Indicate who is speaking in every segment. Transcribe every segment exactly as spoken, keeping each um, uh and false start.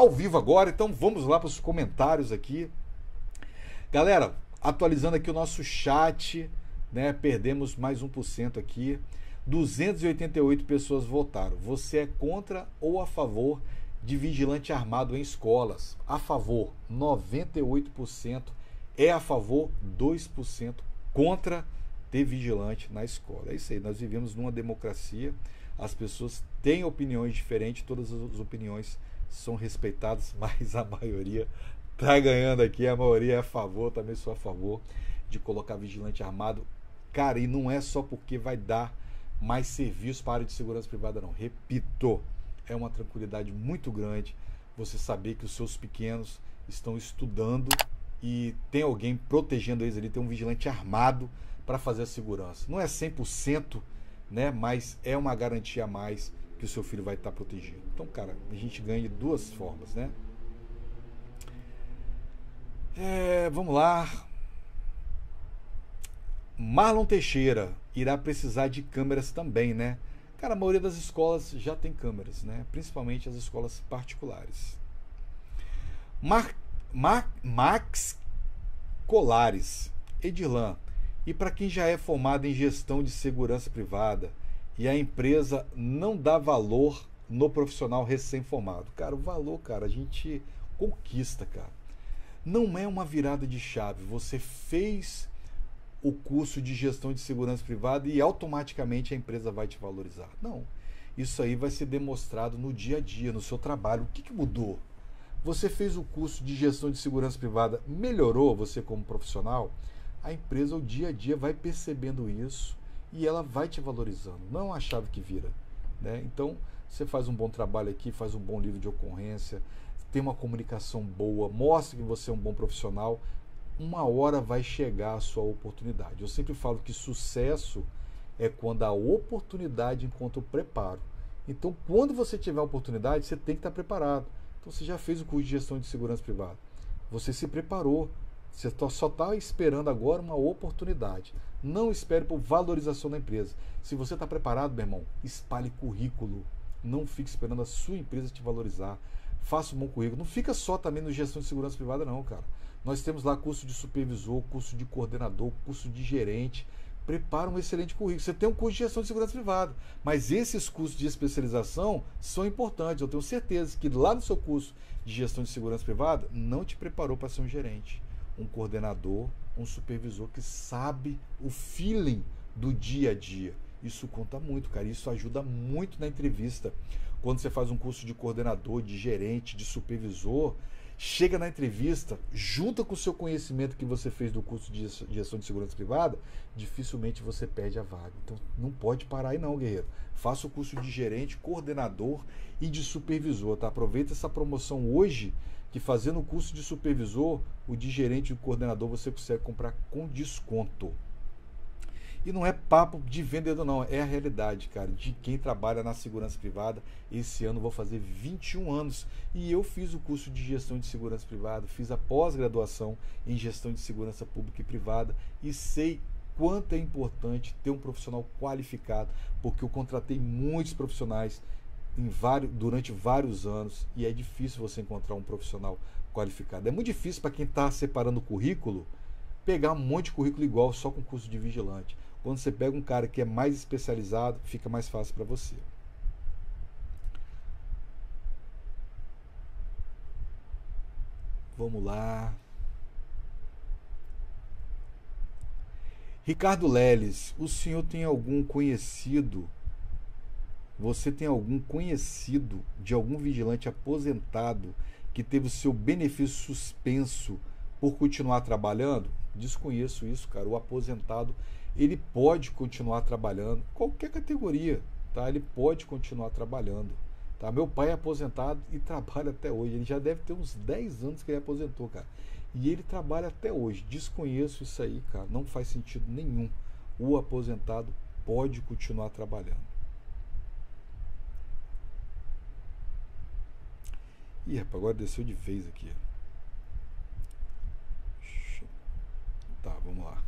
Speaker 1: ao vivo agora, então vamos lá para os comentários aqui. Galera, atualizando aqui o nosso chat, né? Perdemos mais um por cento aqui. duzentas e oitenta e oito pessoas votaram. Você é contra ou a favor de vigilante armado em escolas? A favor, noventa e oito por cento. É a favor, dois por cento contra ter vigilante na escola. É isso aí, nós vivemos numa democracia, as pessoas têm opiniões diferentes, todas as opiniões são respeitadas, mas a maioria tá ganhando aqui, a maioria é a favor, também sou a favor de colocar vigilante armado. Cara, e não é só porque vai dar mais serviço para a área de segurança privada, não. Repito, é uma tranquilidade muito grande você saber que os seus pequenos estão estudando e tem alguém protegendo eles ali, tem um vigilante armado para fazer a segurança. Não é cem por cento, né, mas é uma garantia a mais que o seu filho vai estar protegido. Então, cara, a gente ganha de duas formas, né? É, vamos lá. Marlon Teixeira irá precisar de câmeras também, né? Cara, a maioria das escolas já tem câmeras, né? Principalmente as escolas particulares. Mar, Mar, Max Colares, Edirlan, e para quem já é formado em gestão de segurança privada e a empresa não dá valor no profissional recém-formado? Cara, o valor, cara, a gente conquista, cara. Não é uma virada de chave. Você fez o curso de gestão de segurança privada e automaticamente a empresa vai te valorizar. Não. Isso aí vai ser demonstrado no dia a dia, no seu trabalho. O que, que mudou? Você fez o curso de gestão de segurança privada, melhorou você como profissional? A empresa, o dia a dia, vai percebendo isso e ela vai te valorizando. Não é uma chave que vira, né? Então, você faz um bom trabalho aqui, faz um bom livro de ocorrência, tem uma comunicação boa, mostra que você é um bom profissional, uma hora vai chegar a sua oportunidade. Eu sempre falo que sucesso é quando a oportunidade encontra o preparo. Então, quando você tiver a oportunidade, você tem que estar preparado. Então, você já fez o curso de gestão de segurança privada. Você se preparou. Você só está esperando agora uma oportunidade. Não espere por valorização da empresa. Se você está preparado, meu irmão, espalhe currículo. Não fique esperando a sua empresa te valorizar. Faça um bom currículo. Não fica só também no gestão de segurança privada, não, cara. Nós temos lá curso de supervisor, curso de coordenador, curso de gerente. Prepara um excelente currículo. Você tem um curso de gestão de segurança privada, mas esses cursos de especialização são importantes. Eu tenho certeza que lá no seu curso de gestão de segurança privada não te preparou para ser um gerente, um coordenador, um supervisor que sabe o feeling do dia a dia. Isso conta muito, cara. Isso ajuda muito na entrevista. Quando você faz um curso de coordenador, de gerente, de supervisor, chega na entrevista, junta com o seu conhecimento que você fez do curso de gestão de segurança privada, dificilmente você perde a vaga. Então não pode parar aí não, guerreiro. Faça o curso de gerente, coordenador e de supervisor, tá? Aproveita essa promoção hoje, que fazendo o curso de supervisor, o de gerente e o coordenador você consegue comprar com desconto. E não é papo de vendedor não, é a realidade, cara, de quem trabalha na segurança privada. Esse ano vou fazer vinte e um anos e eu fiz o curso de gestão de segurança privada, fiz a pós-graduação em gestão de segurança pública e privada e sei quanto é importante ter um profissional qualificado, porque eu contratei muitos profissionais em vários, durante vários anos e é difícil você encontrar um profissional qualificado. É muito difícil para quem está separando o currículo pegar um monte de currículo igual só com curso de vigilante. Quando você pega um cara que é mais especializado, fica mais fácil para você. Vamos lá. Ricardo Leles, o senhor tem algum conhecido, você tem algum conhecido de algum vigilante aposentado que teve o seu benefício suspenso por continuar trabalhando? Desconheço isso, cara. O aposentado, ele pode continuar trabalhando, qualquer categoria, tá? Ele pode continuar trabalhando, tá? Meu pai é aposentado e trabalha até hoje. Ele já deve ter uns dez anos que ele aposentou, cara. E ele trabalha até hoje. Desconheço isso aí, cara. Não faz sentido nenhum. O aposentado pode continuar trabalhando. Ih, rapaz, agora desceu de vez aqui. Tá, vamos lá.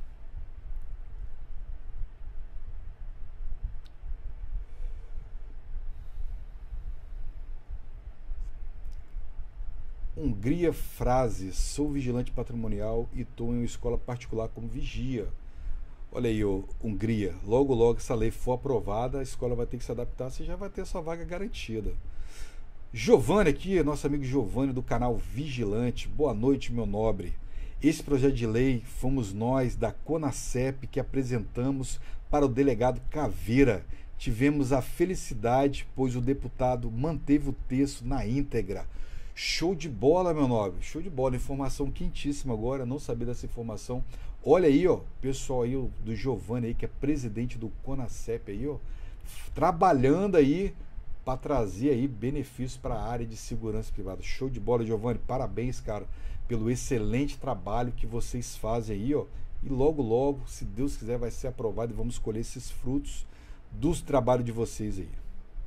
Speaker 1: Hungria Frases, sou vigilante patrimonial e estou em uma escola particular como vigia. Olha aí, ô, Hungria, logo logo essa lei for aprovada, a escola vai ter que se adaptar, você já vai ter sua vaga garantida. Giovanni aqui, nosso amigo Giovanni do canal Vigilante, boa noite, meu nobre. Esse projeto de lei fomos nós da CONACEP que apresentamos para o delegado Caveira. Tivemos a felicidade, pois o deputado manteve o texto na íntegra. Show de bola, meu nobre, show de bola, informação quentíssima agora, não sabia dessa informação. Olha aí, ó, pessoal aí do Giovanni aí, que é presidente do CONACEP aí, ó, trabalhando aí para trazer aí benefícios para a área de segurança privada. Show de bola, Giovanni, parabéns, cara, pelo excelente trabalho que vocês fazem aí, ó. E logo, logo, se Deus quiser, vai ser aprovado e vamos colher esses frutos dos trabalhos de vocês aí.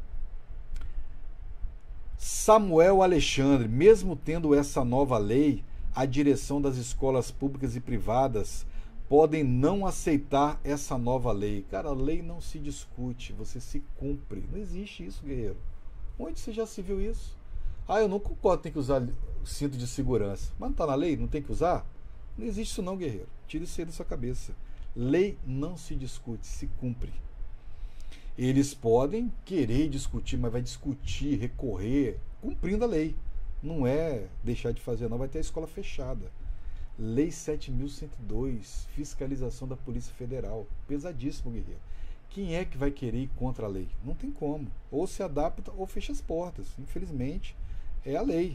Speaker 1: Samuel Alexandre, mesmo tendo essa nova lei, a direção das escolas públicas e privadas podem não aceitar essa nova lei. Cara, a lei não se discute, você se cumpre. Não existe isso, guerreiro. Onde você já se viu isso? Ah, eu não concordo, tem que usar cinto de segurança. Mas não está na lei? Não tem que usar? Não existe isso não, guerreiro. Tira isso aí da sua cabeça. Lei não se discute, se cumpre. Eles podem querer discutir, mas vai discutir, recorrer, cumprindo a lei. Não é deixar de fazer, não. Vai ter a escola fechada. Lei sete mil cento e dois, fiscalização da Polícia Federal. Pesadíssimo, guerreiro. Quem é que vai querer ir contra a lei? Não tem como. Ou se adapta ou fecha as portas. Infelizmente, é a lei.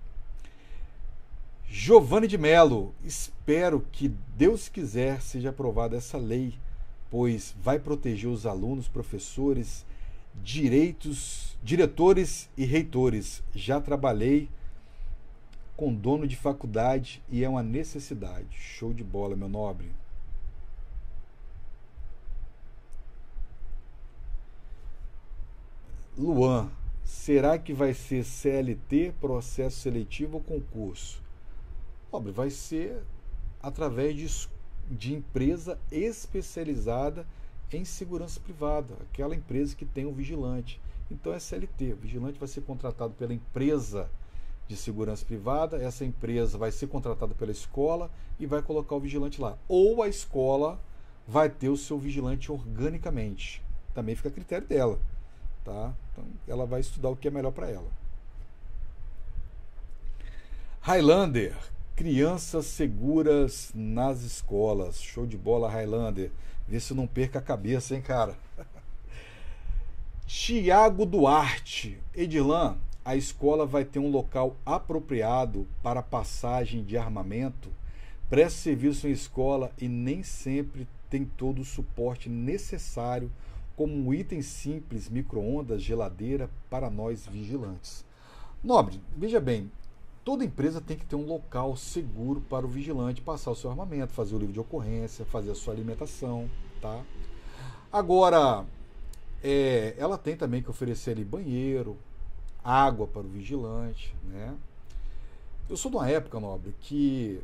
Speaker 1: Giovanni de Melo, espero que Deus quiser seja aprovada essa lei, pois vai proteger os alunos, professores, direitos, diretores e reitores. Já trabalhei com dono de faculdade e é uma necessidade. Show de bola, meu nobre. Luan, será que vai ser C L T, processo seletivo ou concurso? Nobre, vai ser através de, de empresa especializada em segurança privada, aquela empresa que tem um vigilante. Então é C L T, o vigilante vai ser contratado pela empresa de segurança privada, essa empresa vai ser contratada pela escola e vai colocar o vigilante lá. Ou a escola vai ter o seu vigilante organicamente. Também fica a critério dela. Tá? Então ela vai estudar o que é melhor para ela. Highlander, crianças seguras nas escolas. Show de bola, Highlander. Vê se eu não perca a cabeça, hein, cara. Tiago Duarte, Edilã, a escola vai ter um local apropriado para passagem de armamento. Presta serviço em escola e nem sempre tem todo o suporte necessário, como um item simples, micro-ondas, geladeira, para nós vigilantes. Nobre, veja bem, toda empresa tem que ter um local seguro para o vigilante passar o seu armamento, fazer o livro de ocorrência, fazer a sua alimentação, tá? Agora, é, ela tem também que oferecer ali banheiro, água para o vigilante, né? Eu sou de uma época, nobre, que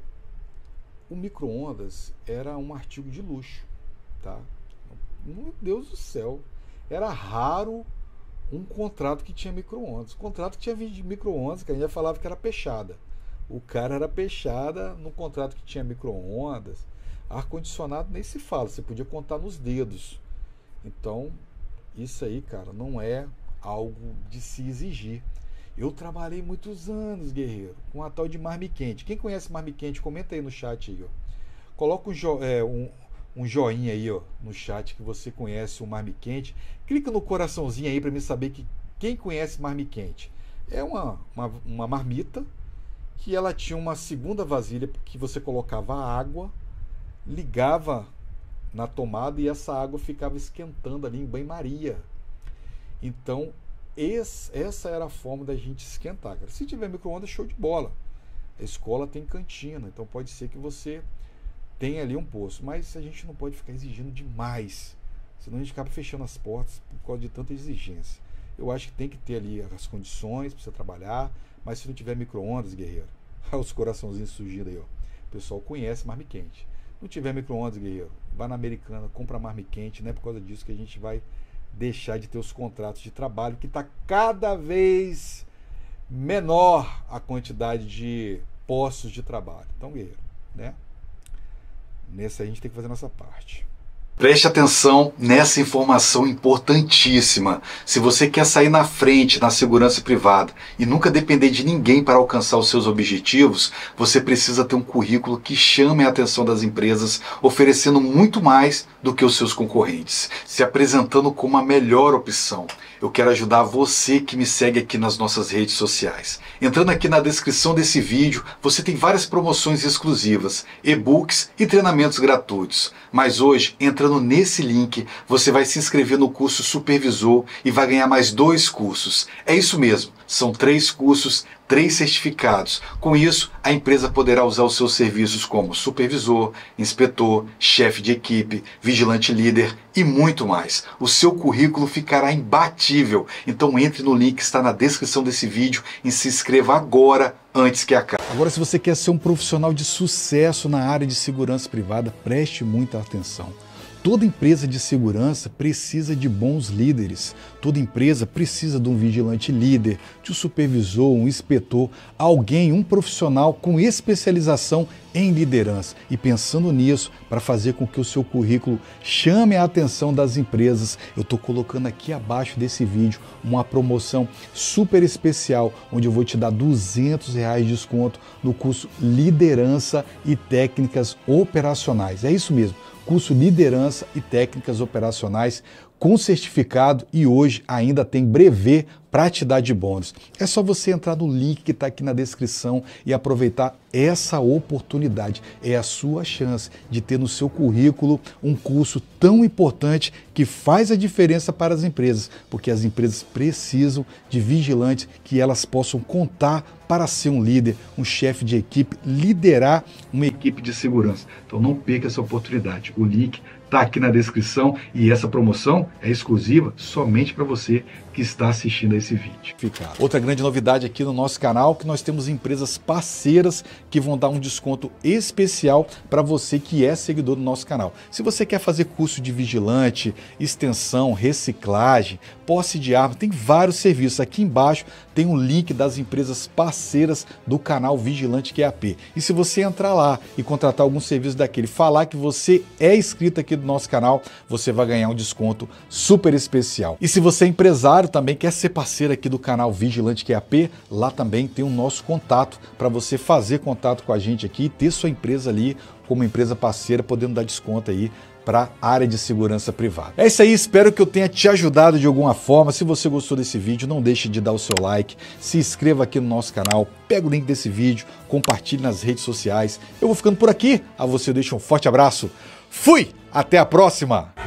Speaker 1: o micro-ondas era um artigo de luxo, tá? Meu Deus do céu, era raro um contrato que tinha micro-ondas. O contrato que tinha micro-ondas, que a gente já falava que era peixada. O cara era peixada no contrato que tinha micro-ondas. Ar-condicionado nem se fala, você podia contar nos dedos. Então, isso aí, cara, não é algo de se exigir. Eu trabalhei muitos anos, guerreiro, com a tal de marmiquente. Quem conhece marmiquente, comenta aí no chat aí, ó. Coloca um, jo é, um, um joinha aí, ó, no chat que você conhece o marmiquente. Clica no coraçãozinho aí para me saber que quem conhece marmiquente. É uma, uma, uma marmita que ela tinha uma segunda vasilha que você colocava água, ligava na tomada e essa água ficava esquentando ali em banho-maria. Então, esse, essa era a forma da gente esquentar, cara. Se tiver micro-ondas, show de bola. A escola tem cantina, então pode ser que você tenha ali um poço. Mas a gente não pode ficar exigindo demais, senão a gente acaba fechando as portas por causa de tanta exigência. Eu acho que tem que ter ali as condições para você trabalhar, mas se não tiver micro-ondas, guerreiro, olha os coraçãozinhos surgindo aí, ó. O pessoal conhece marmiquente. Não tiver micro-ondas, guerreiro, vai na Americana, compra marmiquente, não é por causa disso que a gente vai deixar de ter os contratos de trabalho, que está cada vez menor a quantidade de postos de trabalho. Então, guerreiro, né? Nesse a gente tem que fazer a nossa parte.
Speaker 2: Preste atenção nessa informação importantíssima. Se você quer sair na frente na segurança privada e nunca depender de ninguém para alcançar os seus objetivos, você precisa ter um currículo que chame a atenção das empresas, oferecendo muito mais do que os seus concorrentes, se apresentando como a melhor opção. Eu quero ajudar você que me segue aqui nas nossas redes sociais. Entrando aqui na descrição desse vídeo, você tem várias promoções exclusivas, e-books e treinamentos gratuitos. Mas hoje, entrando nesse link, você vai se inscrever no curso Supervisor e vai ganhar mais dois cursos. É isso mesmo, são três cursos, três certificados. Com isso, a empresa poderá usar os seus serviços como supervisor, inspetor, chefe de equipe, vigilante líder e muito mais. O seu currículo ficará imbatível. Então entre no link que está na descrição desse vídeo e se inscreva agora, antes que acabe.
Speaker 1: Agora, se você quer ser um profissional de sucesso na área de segurança privada, preste muita atenção. Toda empresa de segurança precisa de bons líderes. Toda empresa precisa de um vigilante líder, de um supervisor, um inspetor, alguém, um profissional com especialização em liderança. E pensando nisso, para fazer com que o seu currículo chame a atenção das empresas, eu estou colocando aqui abaixo desse vídeo uma promoção super especial, onde eu vou te dar duzentos reais de desconto no curso Liderança e Técnicas Operacionais. É isso mesmo. Curso Liderança e Técnicas Operacionais com certificado e hoje ainda tem brevê para te dar de bônus. É só você entrar no link que está aqui na descrição e aproveitar essa oportunidade. É a sua chance de ter no seu currículo um curso tão importante que faz a diferença para as empresas, porque as empresas precisam de vigilantes que elas possam contar para ser um líder, um chefe de equipe, liderar uma equipe de segurança. Então não perca essa oportunidade. O link está aqui na descrição e essa promoção é exclusiva somente para você que está assistindo a esse vídeo. Outra grande novidade aqui no nosso canal é que nós temos empresas parceiras que vão dar um desconto especial para você que é seguidor do nosso canal. Se você quer fazer curso de vigilante, extensão, reciclagem, posse de arma, tem vários serviços. Aqui embaixo tem um link das empresas parceiras do canal Vigilante Q A P. E se você entrar lá e contratar algum serviço daquele, falar que você é inscrito aqui do nosso canal, você vai ganhar um desconto super especial. E se você é empresário também, quer ser parceiro aqui do canal Vigilante Q A P, lá também tem o nosso contato para você fazer contato com a gente aqui e ter sua empresa ali como empresa parceira, podendo dar desconto aí para a área de segurança privada. É isso aí, espero que eu tenha te ajudado de alguma forma. Se você gostou desse vídeo, não deixe de dar o seu like, se inscreva aqui no nosso canal, pega o link desse vídeo, compartilhe nas redes sociais. Eu vou ficando por aqui, a você eu deixo um forte abraço. Fui! Até a próxima!